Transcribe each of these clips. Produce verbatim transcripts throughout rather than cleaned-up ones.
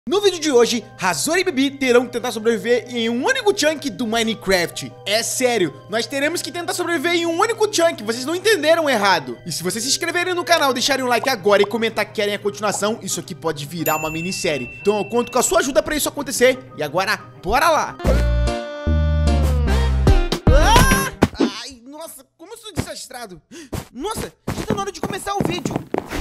No vídeo de hoje, Razor e Bibi terão que tentar sobreviver em um único chunk do Minecraft. É sério, nós teremos que tentar sobreviver em um único chunk, vocês não entenderam errado. E se vocês se inscreverem no canal, deixarem um like agora e comentar que querem a continuação, isso aqui pode virar uma minissérie. Então eu conto com a sua ajuda pra isso acontecer. E agora, bora lá! Ah! Ai, nossa, como eu sou desastrado. Nossa, já tá na hora de começar o vídeo.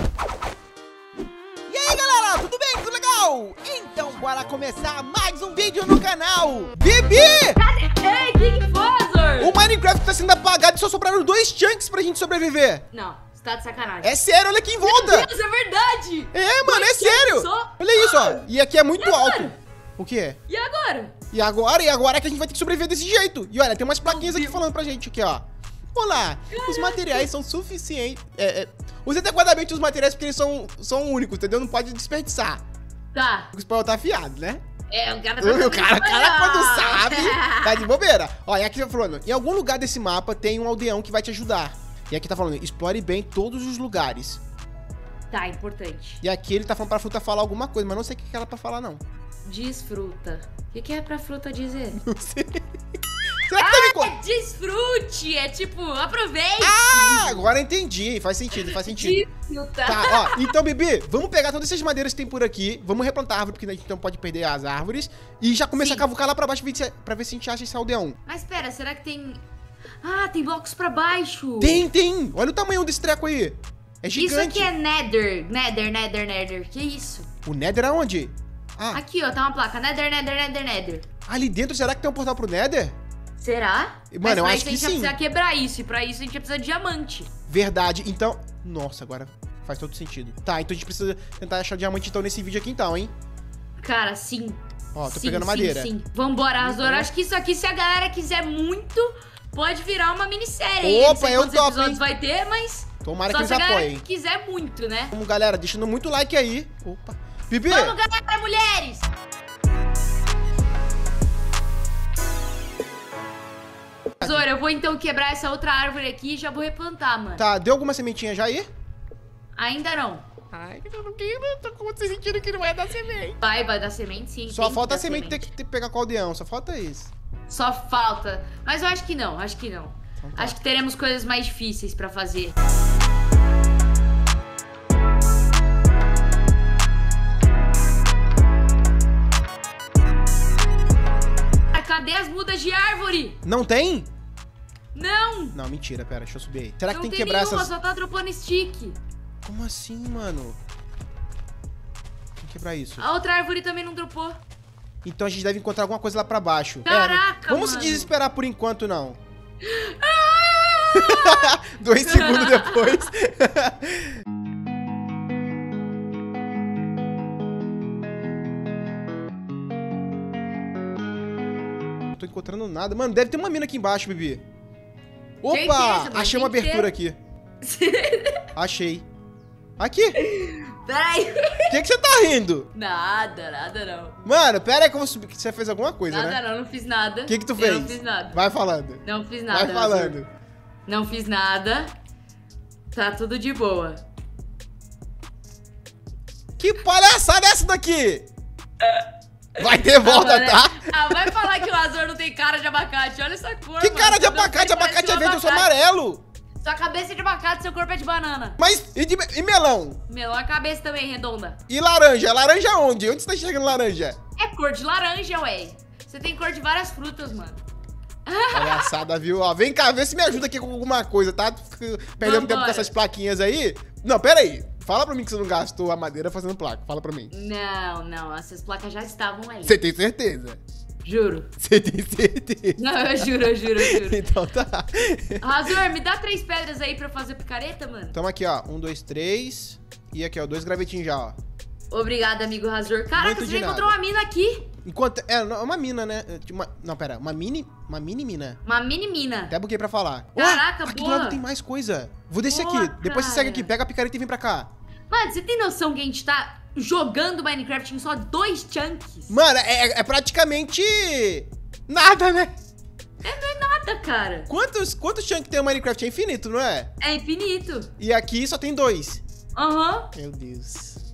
E aí galera, tudo bem? Tudo legal? Então bora começar mais um vídeo no canal. Bibi! Ei, que que foi, Azor? O Minecraft tá sendo apagado e só sobraram dois chunks pra gente sobreviver. Não, você tá de sacanagem. É sério, olha aqui em volta. Meu Deus, é verdade. É, mano, Dois é sério. só? Olha isso, ó. E aqui é muito E agora? alto. O que é? E agora? E agora? E agora é que a gente vai ter que sobreviver desse jeito. E olha, tem umas plaquinhas aqui falando pra gente aqui, ó. Olá, os materiais são suficientes. É, é, use adequadamente os materiais porque eles são, são únicos, entendeu? Não pode desperdiçar. Tá. O espanhol tá afiado, né? É, o cara tá O cara, o cara quando espanhol. sabe, tá de bobeira. Ó, e aqui tá falando, em algum lugar desse mapa tem um aldeão que vai te ajudar. E aqui tá falando, explore bem todos os lugares. Tá, importante. E aqui ele tá falando pra fruta falar alguma coisa, mas não sei o que que ela é pra falar, não. Desfruta. O que, que é pra fruta dizer? Não sei. Será que tá me É contando? desfrute, é tipo, aproveite. Ah, agora entendi. Faz sentido, faz sentido. Desfruta. Tá, ó, então, Bibi, vamos pegar todas essas madeiras que tem por aqui, vamos replantar a árvore, porque a gente não pode perder as árvores, e já começa Sim. a cavucar lá pra baixo pra ver se- pra ver se a gente acha esse aldeão. Mas pera, será que tem... Ah, tem blocos pra baixo. Tem, tem! Olha o tamanho desse treco aí. É Isso gigante. aqui é Nether. Nether, Nether, Nether. Que isso? O Nether aonde? Ah, Aqui, ó, tá uma placa. Nether, Nether, Nether, Nether. ali dentro, será que tem um portal pro Nether? Será? Mano, Mas eu pra acho isso que a gente sim. vai precisar quebrar isso. E pra isso a gente vai precisar de diamante. Verdade, então... Nossa, agora faz todo sentido. Tá, então a gente precisa tentar achar diamante então nesse vídeo aqui então, hein? Cara, sim. Ó, tô sim, pegando sim, madeira. Sim, Vambora, Azor. Uhum. Acho que isso aqui, se a galera quiser muito, pode virar uma minissérie. aí. Opa, Não sei eu quantos topo, episódios hein? vai ter, mas... Tomara Só que eles se a galera apoiem. quiser muito, né? Vamos, galera, deixando muito like aí. Opa. Bibi! Vamos, galera, mulheres! Azor, eu vou então quebrar essa outra árvore aqui e já vou replantar, mano. Tá, deu alguma sementinha já aí? Ainda não. Ai, eu não quero, tô com você sentindo que não vai dar semente. Vai, vai dar semente, sim. Só tem que falta a dar semente ter que ter- pegar com o aldeão, só falta isso. Só falta. Mas eu acho que não, acho que não. Então tá. Acho que teremos coisas mais difíceis pra fazer. Ah, cadê as mudas de árvore? Não tem? Não! Não, mentira, pera, deixa eu subir aí. Será que Não tem tem que quebrar nenhuma, essas... só tá dropando stick. Como assim, mano? Tem que quebrar isso. A outra árvore também não dropou. Então a gente deve encontrar alguma coisa lá pra baixo. Caraca, é, vamos mano. se desesperar por enquanto, não. Dois segundos depois. Não tô encontrando nada. Mano, deve ter uma mina aqui embaixo, Bibi. Opa! Certeza, mas Achei tem uma que ter. abertura aqui. Achei. Aqui. Peraí. O que, que você tá rindo? Nada, nada não. Mano, pera aí que eu vou subir. que Você fez alguma coisa, Nada né? não, não fiz nada. O que que tu Eu fez? não fiz nada. Vai falando. Não fiz nada. Vai falando. Azul. Não fiz nada. Tá tudo de boa. Que palhaçada é essa daqui? Vai ter volta, Ah, mano, tá? Ah, vai falar que o Azor não tem cara de abacate. Olha essa cor, Que mano. cara de Seu abacate? corpo Abacate parece é um verde, eu sou abacate. amarelo. Sua cabeça é de abacate, seu corpo é de banana. Mas, e, de, e melão? Melão, a cabeça também redonda. E laranja? Laranja onde? Onde você tá enxergando laranja? É cor de laranja, ué. Você tem cor de várias frutas, mano. Palhaçada, viu? Ó, vem cá, vê se me ajuda aqui com alguma coisa, tá? Tu fica perdendo tempo com Vambora. essas plaquinhas aí. Não, pera aí. Fala pra mim que você não gastou a madeira fazendo placa. Fala pra mim. Não, não. Essas placas já estavam ali. Você tem certeza? Juro. Você tem certeza? Não, eu juro, eu juro, eu juro. Então tá. Razor, me dá três pedras aí pra eu fazer picareta, mano. Tamo aqui, ó. Um, dois, três. E aqui, ó. Dois gravetinhos já, ó. Obrigada, amigo Razor. Caraca, Muito você de já nada. encontrou uma mina aqui. Enquanto. É, não, é uma mina, né? É, tipo Uma, não, pera. Uma mini. Uma mini mina. Uma mini mina. Até buguei pra falar. Caraca, Ó, aqui boa. do lado tem mais coisa. Vou descer Boa, aqui. Depois você segue cara. aqui. Pega a picareta e vem pra cá. Mano, você tem noção que a gente tá jogando Minecraft em só dois chunks? Mano, é, é praticamente. Nada, né? Nada, cara. Quantos, quantos chunks tem o Minecraft? É infinito, não é? É infinito. E aqui só tem dois. Aham. Meu Deus.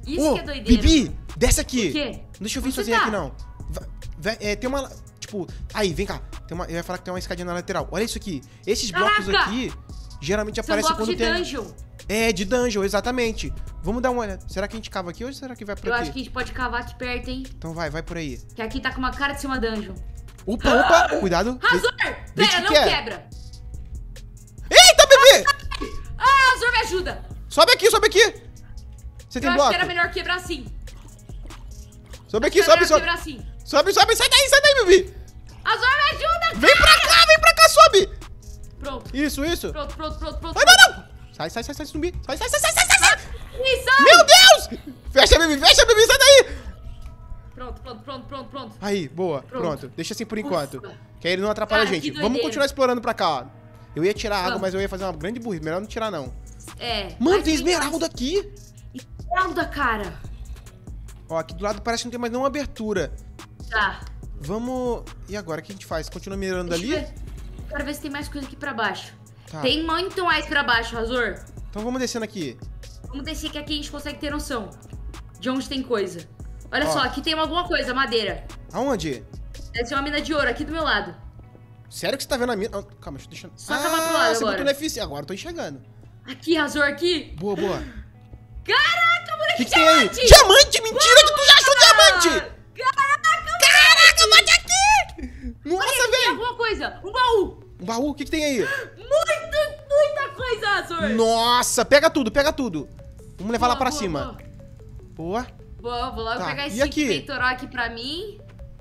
Isso Ô, que é doideira. Bibi, desce aqui. O quê? Não deixa eu vir Onde você sozinho tá? aqui, não. Va- vai- é, tem uma... Tipo, aí, vem cá. Tem uma, eu ia falar que tem uma escadinha na lateral. Olha isso aqui. Esses blocos Caraca! aqui, geralmente São aparecem blocos quando de tem... dungeon. É, de dungeon, exatamente. Vamos dar uma olhada. Será que a gente cava aqui ou será que vai por Eu aqui? acho que a gente pode cavar aqui perto, hein? Então vai, vai por aí. Que aqui tá com uma cara de ser uma dungeon. Opa, opa, cuidado. Razor! Vê Pera, que não que é? quebra. Eita, bebê! Ah, Razor, me ajuda. Sobe aqui, sobe aqui. Você Eu tem acho bloco? que era melhor quebrar assim. Sobe Acho que aqui, era sobe, melhor sobe. quebrar assim. Sobe, sobe, sai daí, sai daí, bebê. Razor, me ajuda. Vem pra cá, vem pra cá, sobe. Pronto, Isso, isso. pronto, pronto, pronto, pronto. Ai, não, não. Sai, sai, sai, sai, zumbi. Sai, sai, sai, sai, sai, sai, sai. Ih, sai. Meu Deus! Fecha, bebê, fecha, bebê, sai daí. Pronto, pronto, pronto, pronto, pronto. Aí, boa, Pronto. pronto. Deixa assim por enquanto. Ufa. Que aí ele não atrapalha Cara, a gente. que Vamos doideira. continuar explorando pra cá, ó. Eu ia tirar água, Vamos. mas eu ia fazer uma grande burrice. Melhor não tirar, não. É. Mano, Mas tem esmeralda aqui. Esmeralda, cara. Ó, aqui do lado parece que não tem mais nenhuma abertura. Tá. Vamos... E agora, o que a gente faz? Continua mirando Deixa eu ali? ver. Quero ver se tem mais coisa aqui pra baixo. Tá. Tem muito mais pra baixo, Razor. Então vamos descendo aqui. Vamos descer que aqui a gente consegue ter noção de onde tem coisa. Olha Ó. só, aqui tem alguma coisa, madeira. Aonde? Deve ser uma mina de ouro aqui do meu lado. Sério que você tá vendo a mina? Ah, calma, deixa eu... Só acabar pro lado você agora. botou no F C. Agora eu tô enxergando. Aqui, Razor, aqui. Boa, boa. Caraca, O moleque, que, que tem aí? diamante! Diamante! Mentira que tu já achou diamante! Caraca, Caraca, bate aqui! Nossa, tem velho! alguma coisa. Um baú. Um baú, o que, que tem aí? Muita, muita coisa, Razor. Nossa, pega tudo, pega tudo. Vamos levar lá Boa, pra boa, cima. boa. Boa. Boa, vou logo Tá, pegar e esse aqui? peitoral aqui pra mim.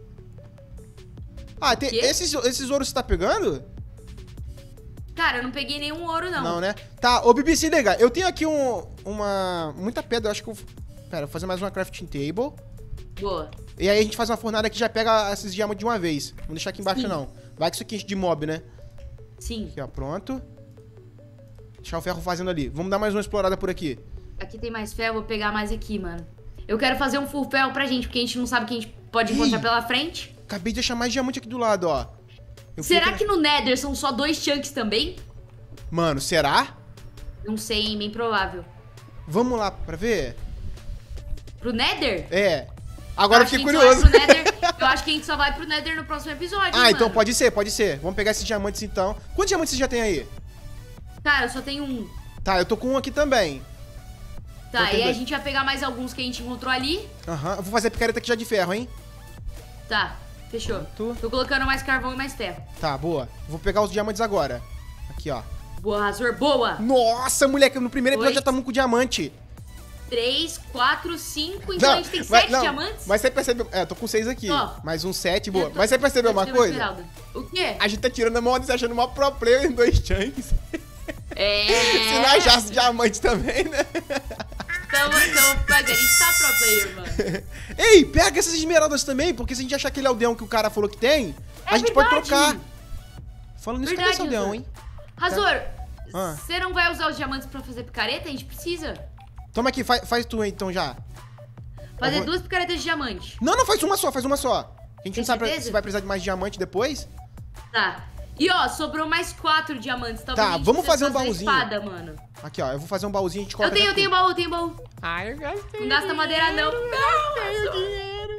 Ah, tem, Quê? esses, esses ouros você tá pegando? Cara, eu não peguei nenhum ouro, não. Não, né? Tá, ô Bibi, se liga. Eu tenho aqui um, uma... Muita pedra, eu acho que eu... Pera, vou fazer mais uma crafting table. Boa. E aí a gente faz uma fornalha que já pega esses diamantes de uma vez. Não deixar aqui embaixo, Sim. não. Vai que isso aqui enche de mob, né? Sim. Aqui, ó, pronto. Deixar o ferro fazendo ali. Vamos dar mais uma explorada por aqui. Aqui tem mais ferro, vou pegar mais aqui, mano. Eu quero fazer um full ferro pra gente, porque a gente não sabe o que a gente pode Ih. encontrar pela frente. Acabei de achar mais diamante aqui do lado, ó. Eu Será fui- que no Nether são só dois chunks também? Mano, será? Não sei, hein? Bem provável. Vamos lá pra ver? Pro Nether? É. Agora eu acho fiquei que a gente curioso. só vai pro Nether- eu acho que a gente só vai pro Nether no próximo episódio, Ah, hein, então mano? pode ser, pode ser. Vamos pegar esses diamantes então. Quantos diamantes você já tem aí? Cara, eu só tenho um. Tá, eu tô com um aqui também. Tá, Então tem e a dois. gente vai pegar mais alguns que a gente encontrou ali. Aham. Eu vou fazer a picareta aqui já de ferro, hein? Tá, fechou. Pronto. Tô colocando mais carvão e mais ferro. Tá, boa. Vou pegar os diamantes agora. Aqui, ó. Boa, Razor, boa! Nossa, moleque, no primeiro episódio Dois. já estamos com diamante. Três, quatro, cinco, então a gente tem vai- sete não, diamantes? Mas você percebeu... É, tô com seis aqui. Ó. Mais um sete, boa. Eu tô- Mas você percebeu eu uma te dei coisa? esmeralda. O quê? A gente tá tirando a mão e se achando uma pro player em dois chunks. É... Se não achasse diamante também, né? Então, então, mas a gente tá pro player, mano. Ei, pega essas esmeraldas também, porque se a gente achar aquele aldeão que o cara falou que tem, a É gente pode verdade. trocar. Falando nisso, cadê esse Verdade, aldeão, Razor. hein? Razor, Ah. você não vai usar os diamantes pra fazer picareta? A gente precisa. Toma aqui, faz, faz tu então já. Fazer Eu vou- duas picaretas de diamante. Não, não, faz uma só, faz uma só. A gente Tem não sabe certeza? se vai precisar de mais diamante depois. Tá. E ó, sobrou mais quatro diamantes. Talvez Tá, a gente vamos precise fazer um baúzinho. espada, mano. Aqui, ó, eu vou fazer um baúzinho e a gente Eu coloca... tenho, eu dentro tenho baú, eu tenho baú. tudo. Ai, eu gastei. Não gasta madeira, não. Não, Tenho Razor. dinheiro.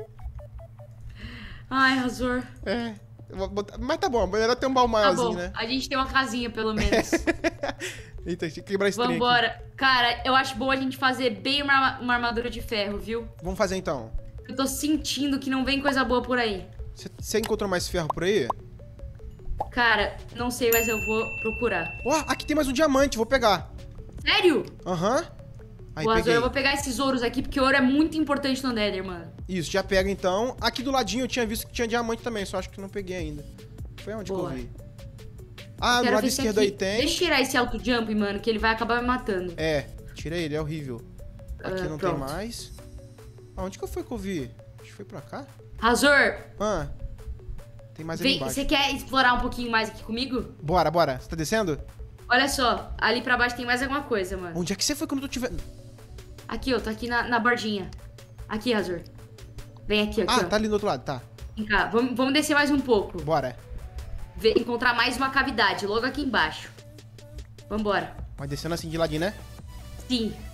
Ai, Razor. É, eu vou botar- mas tá bom, melhor ter um baú Tá maiorzinho, bom. né? A gente tem uma casinha, pelo menos. Eita, deixa eu quebrar esse trem aqui. Vambora. Cara, eu acho bom a gente fazer bem uma, uma armadura de ferro, viu? Vamos fazer então. Eu tô sentindo que não vem coisa boa por aí. Você- Você encontrou mais ferro por aí? Cara, não sei, mas eu vou procurar. Ó, aqui tem mais um diamante, vou pegar. Sério? Aham. Aí, Boa, Razor, peguei. eu vou pegar esses ouros aqui, porque ouro é muito importante no Nether, mano. Isso, já pega então. Aqui do ladinho eu tinha visto que tinha diamante também, só acho que não peguei ainda. Foi onde Boa. que eu vi? Ah, do Quero lado ver se esquerdo aqui- aí tem. Deixa eu tirar esse auto jump, mano, que ele vai acabar me matando. É, tira ele, é horrível. Aqui Ah, não pronto. tem mais. Ah, onde que foi que eu vi? Acho que foi pra cá. Razor, Ah, tem mais ali vem, embaixo. você quer explorar um pouquinho mais aqui comigo? Bora, bora. Você tá descendo? Olha só, ali pra baixo tem mais alguma coisa, mano. Onde é que você foi quando eu tô te vendo? Aqui, ó, tô aqui na, na bordinha. Aqui, Razor. Vem aqui, aqui, Ah, ó. tá ali do outro lado, tá. Vem cá, vamos, vamos descer mais um pouco. Bora. Ver- encontrar mais uma cavidade, logo aqui embaixo. Vambora. Vai descendo assim de ladinho, né? Sim. Você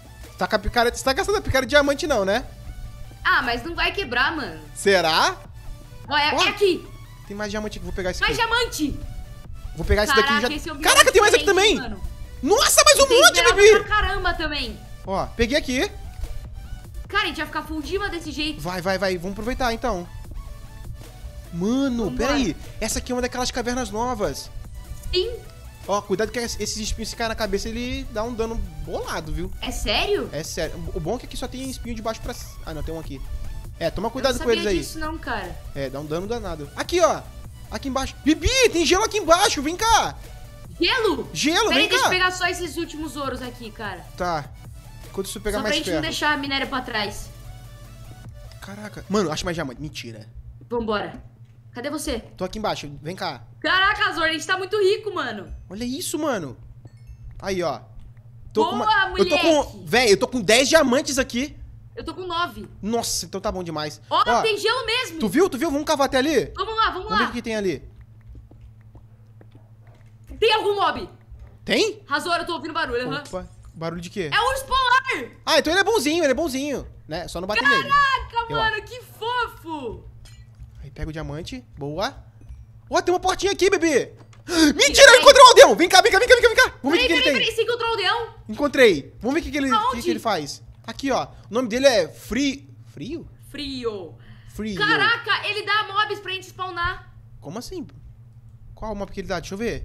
tá com a picareta... Você tá gastando a picareta de diamante não, né? Ah, mas não vai quebrar, mano. Será? Ó, é, Ó, é aqui. Tem mais diamante aqui, vou pegar esse Mais aqui. diamante. Vou pegar esse Caraca, daqui esse é já... um Caraca, tem mais aqui também. mano. Nossa, mais um Tem monte, esmeralda Bibi. pra caramba também. Ó, peguei aqui. Cara, a gente vai ficar full diva desse jeito. Vai, vai, vai. Vamos aproveitar, então. Mano, Vambora. peraí. Essa aqui é uma daquelas cavernas novas. Sim. Ó, cuidado que esses espinhos, se cair na cabeça, ele dá um dano bolado, viu? É sério? É sério. O bom é que aqui só tem espinho de baixo pra... Ah, não, tem um aqui. É, toma Eu cuidado não com eles sabia aí. disso não, cara. É, dá um dano danado. Aqui, ó. Aqui embaixo. Bibi, tem gelo aqui embaixo. Vem cá. Gelo? Gelo, Peraí, vem deixa cá. eu pegar só esses últimos ouros aqui, cara. Tá. Enquanto isso pegar Só pra mais gente ferro. não deixar a minério pra trás. Caraca. Mano, acho mais diamante. Mentira. Vambora. Cadê você? Tô aqui embaixo. Vem cá. Caraca, Azor, a gente tá muito rico, mano. Olha isso, mano. Aí, ó. Tô Boa, com uma... Eu tô com... moleque. Véi, eu tô com dez diamantes aqui. Eu tô com nove. Nossa, então tá bom demais. Ó, tem gelo mesmo. Tu viu? Tu viu? Vamos cavar até ali? Vamos lá, vamos Vamos ver lá. o que tem ali. Tem algum mob? Tem? Azor, eu tô ouvindo barulho. aham. Opa. Barulho de quê? É o urso polar. Ah, então ele é bonzinho, ele é bonzinho. Né? Só não bater nele. Caraca, Eu mano, que fofo. Aí pega o diamante. Boa. Ó, tem uma portinha aqui, bebê. Mentira, Peraí. eu encontrei um aldeão. Vem cá, vem cá, vem cá, vem cá. Vem cá. Vamos ver Peraí, o que, que ele peraí, tem. peraí. Você encontrou o aldeão? Encontrei. Vamos ver o que, que, ele, Aonde? que, que ele faz. Aqui, ó. O nome dele é Free... Frio? Frio. Frio. Caraca, ele dá mobs pra gente spawnar. Como assim? Qual mob que ele dá? Deixa eu ver.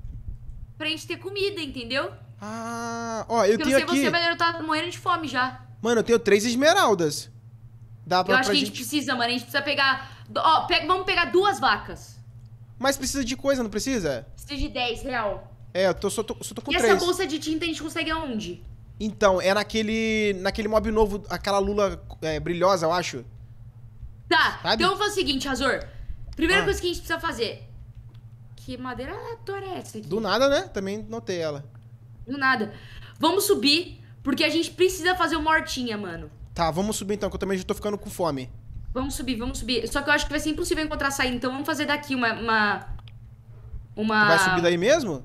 Pra gente ter comida, entendeu? Ah, ó, eu Porque eu tenho não sei aqui... você, mas eu tô morrendo de fome já. Mano, eu tenho três esmeraldas. Dá pra, Eu acho pra que a gente precisa, mano. A gente precisa pegar... Ó, pega... vamos pegar duas vacas. Mas precisa de coisa, não precisa? Precisa de dez, real. É, eu tô, só, tô, só tô com E três. essa bolsa de tinta a gente consegue aonde? Então, é naquele... Naquele mob novo, aquela lula é, brilhosa, eu acho. Tá, Sabe? então vamos fazer o seguinte, Razor. Primeira Ah. coisa que a gente precisa fazer. Que madeira aleatória é essa aqui? Do nada, né? Também notei ela. Do nada. Vamos subir, porque a gente precisa fazer uma hortinha, mano. Tá, vamos subir então, que eu também já tô ficando com fome. Vamos subir, vamos subir. Só que eu acho que vai ser impossível encontrar saída, então vamos fazer daqui uma... Uma... uma... Tu vai subir daí mesmo?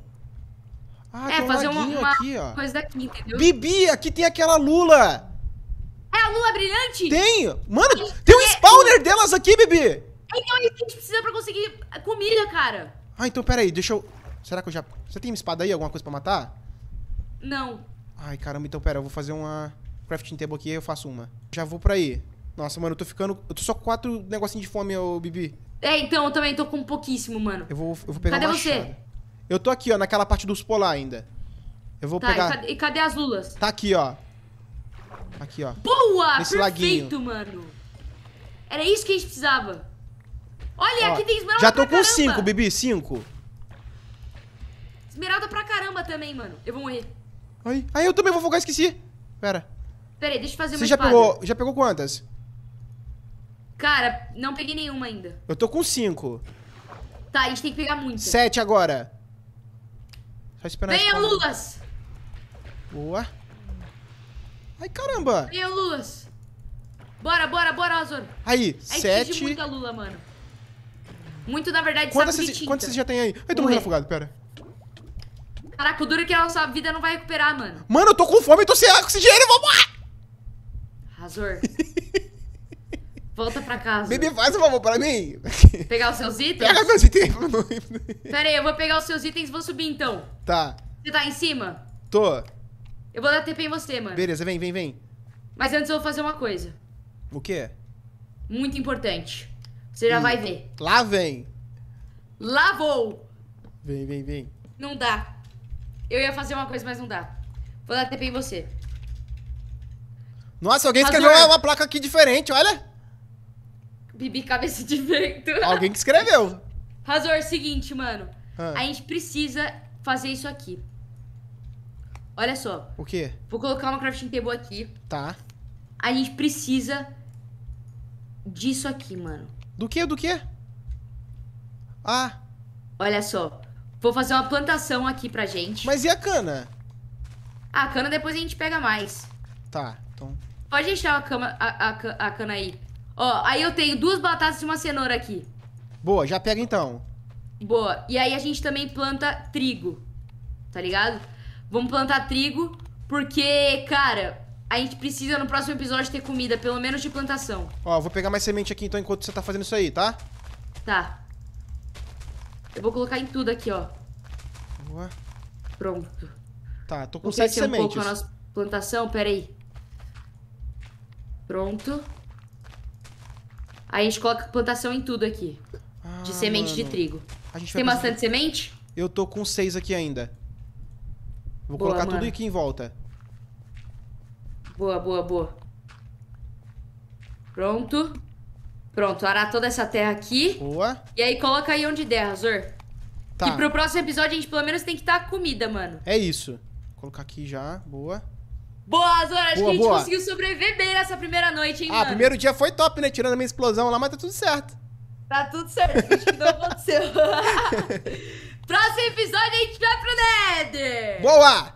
Ah, É, tem um fazer uma, laguinho uma aqui, ó. coisa daqui, entendeu? Bibi, aqui tem aquela lula. É a lua brilhante? Tem. Mano, tem um spawner delas aqui, Bibi. Então é isso que a gente precisa pra conseguir comida, cara. Ah, então pera aí, deixa eu... Será que eu já... Você tem uma espada aí, alguma coisa pra matar? Não. Ai, caramba, então pera, eu vou fazer uma crafting table aqui e eu faço uma. Já vou pra aí. Nossa, mano, eu tô ficando... Eu tô só com quatro negocinhos de fome, ô Bibi. É, então eu também tô com pouquíssimo, mano. Eu vou, eu vou pegar Cadê uma você? machado. Eu tô aqui, ó, naquela parte do urso polar ainda. Eu vou Tá, pegar... e, cadê, e cadê as lulas? Tá aqui, ó. Aqui, ó. Boa! Nesse Perfeito, laguinho. mano. Era isso que a gente precisava. Olha, Ó, aqui tem esmeralda já tô pra com caramba. cinco, Bibi, cinco. Esmeralda pra caramba também, mano. Eu vou morrer. Ai, ai, eu também vou focar, esqueci. Pera. Pera aí, deixa eu fazer Você uma já espada. pegou, já pegou quantas? Cara, não peguei nenhuma ainda. Eu tô com cinco. Tá, a gente tem que pegar muita. Sete agora. Só esperar Venha, spawnar. lulas! Boa. Ai, caramba. Venha, lulas! Bora, bora, bora, Azor. Aí, A gente precisa de sete. muita lula, mano. Muito, na verdade, Quantas saco de vocês tinta. quantas vocês já tem aí? Ai, tô Morrer. morrendo afogado, pera. Caraca, o duro é que a nossa vida não vai recuperar, mano. Mano, eu tô com fome, eu tô sem oxigênio, vamos! Razor. Volta pra casa. Bebê, faz um favor pra mim. Pegar os seus itens? Pega meus itens. Pera aí, eu vou pegar os seus itens e vou subir, então. Tá, Você tá em cima? tô. Eu vou dar T P em você, mano. Beleza, vem, vem, vem. Mas antes eu vou fazer uma coisa. O quê? Muito importante. Você já Hum. vai ver. Lá vem. Lá vou. Vem, vem, vem. Não dá. Eu ia fazer uma coisa, mas não dá. Vou dar T P em você. Nossa, alguém Razor. escreveu uma, uma placa aqui diferente, olha. Bibi cabeça de vento. Alguém que escreveu. Razor, seguinte, mano. Ah. A gente precisa fazer isso aqui. Olha só. O quê? Vou colocar uma crafting table aqui. Tá. A gente precisa disso aqui, mano. Do quê? Do quê? Ah, Olha só. Vou fazer uma plantação aqui pra gente. mas e a cana? A cana depois a gente pega mais. Tá, então... Pode deixar a, cama, a, a, ca- a cana aí. Ó, aí eu tenho duas batatas e uma cenoura aqui. Boa, já pega então. Boa. E aí a gente também planta trigo. Tá ligado? Vamos plantar trigo porque, cara, a gente precisa no próximo episódio ter comida, pelo menos de plantação. Ó, vou pegar mais semente aqui então enquanto você tá fazendo isso aí, tá? Tá. Eu vou colocar em tudo aqui, ó. Boa. Pronto. Tá, tô com Vou sete crescer um pouco sementes. a nossa plantação, pera aí. Pronto. Aí a gente coloca plantação em tudo aqui. Ah, De semente mano. de trigo. A gente vai Tem precisar- bastante semente? Eu tô com seis aqui ainda. Vou Boa, colocar mano. tudo aqui em volta. Boa, boa, boa. Pronto. Pronto, arar toda essa terra aqui. Boa. E aí coloca aí onde der, Razor. Tá. E pro próximo episódio a gente pelo menos tem que estar comida, mano. É isso. Vou colocar aqui já. Boa. Boa, Razor, acho Boa, que a gente boa. conseguiu sobreviver bem nessa primeira noite, hein, Ah, mano. primeiro dia foi top, né? Tirando a minha explosão lá, mas tá tudo certo. Tá tudo certo, acho que não aconteceu. Próximo episódio a gente vai pro Nether. Boa!